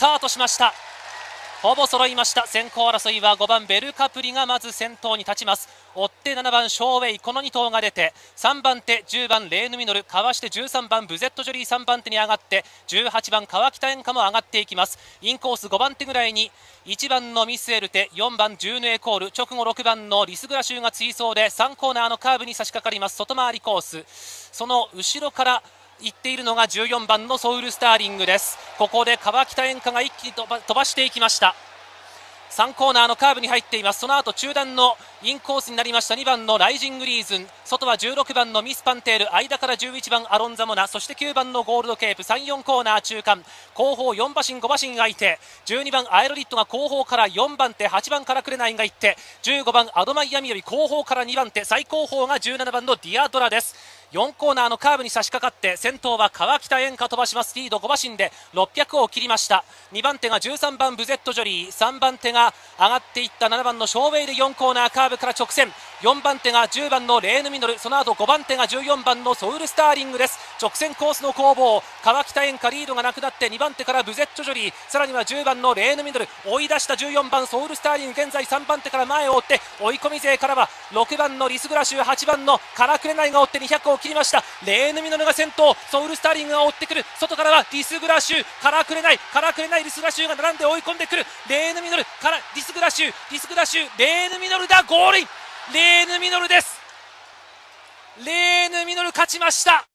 タートしました。ほぼ揃いました。先行争いは5番ベルカプリがまず先頭に立ちます。追って7番ショーウェイ、この2頭が出て、3番手10番レーヌミノル、かわして13番ブゼットジョリー3番手に上がって、18番川北演歌も上がっていきます。インコース5番手ぐらいに1番のミスエルテ、4番ジューヌエコール、直後6番のリスグラシューが追走で3コーナーのカーブに差し掛かります。外回りコース、その後ろから行っているのが14番のソウルスターリングです。ここで川北演歌が一気に飛ばしていきました。3コーナーのカーブに入っています。その後中段のインコースになりました2番のライジングリーズン、外は16番のミスパンテール、間から11番アロンザモナ、そして9番のゴールドケープ、3、4コーナー中間、後方4馬身5馬身がいて、12番アエロリットが後方から4番手、8番からクレナインがいって、15番アドマイアミより後方から2番手、最後方が17番のディアドラです。4コーナーのカーブに差し掛かって先頭は川北演歌飛ばします。リード5馬身で600を切りました。2番手が13番ブゼットジョリー、3番手が上がっていった7番のショーウェイで4コーナーカーブから直線、4番手が10番のレーヌミノル、その後5番手が14番のソウルスターリングです。直線コースの攻防、川北演歌リードがなくなって2番手からブゼットジョリー、さらには10番のレーヌミノル、追い出した14番ソウルスターリング、現在3番手から前を追って、追い込み勢からは6番のリスグラシュー、8番のカラクレナイが追って200を切りました。レーヌミノルが先頭、ソウルスターリングが追ってくる、外からはリスグラシュー、カラクレナイ、リスグラシューが並んで追い込んでくる。レーヌミノルからリスグラシュー、レーヌミノルだ、ゴールイン、レーヌミノルです。レーヌミノル勝ちました。